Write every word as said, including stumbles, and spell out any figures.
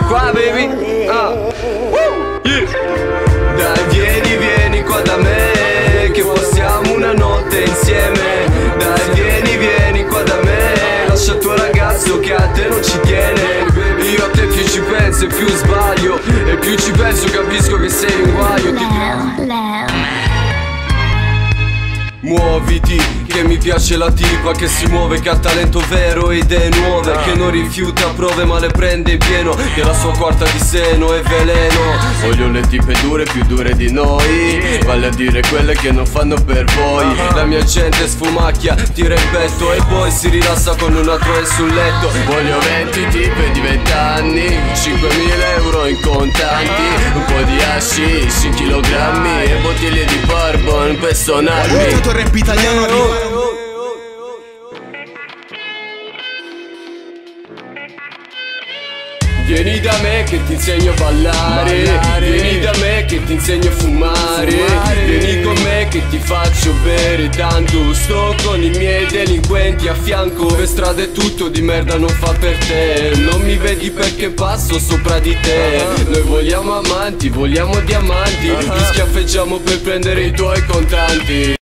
qua, baby. Ah. Uh, yeah. Dai, vieni, vieni qua da me, che passiamo una notte insieme. Dai, vieni, vieni qua da me, lascia il tuo ragazzo che a te non ci tiene. Io a te più ci penso e più sbaglio, e più ci penso capisco che sei in guaio. Ti... Muoviti, che mi piace la tipa che si muove, che ha talento vero e idee nuove, che non rifiuta prove ma le prende in pieno, che la sua quarta di seno è veleno. Voglio le tipe dure, più dure di noi, vale a dire quelle che non fanno per voi. La mia gente sfumacchia, tira in petto e poi si rilassa con un altro e sul letto. Voglio venti tipe di vent'anni, cinquemila euro in contanti, un po' di hashish in chilogrammi e bottiglie di bourbon per sonarmi. Il rap italiano arriva. Vieni da me che ti insegno a ballare, ballare. Vieni da me che ti insegno a fumare, fumare. Vieni con me che ti faccio bere tanto. Sto con i miei delinquenti a fianco, per strada è tutto di merda non fa per te. Non mi vedi perché passo sopra di te. Noi vogliamo amanti, vogliamo diamanti, ti schiaffeggiamo per prendere i tuoi contanti.